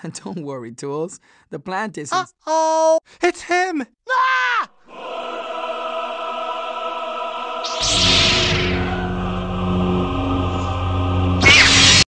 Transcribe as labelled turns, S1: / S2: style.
S1: Don't worry, Tools. The plant isn't.
S2: Uh-oh! It's him! Ah!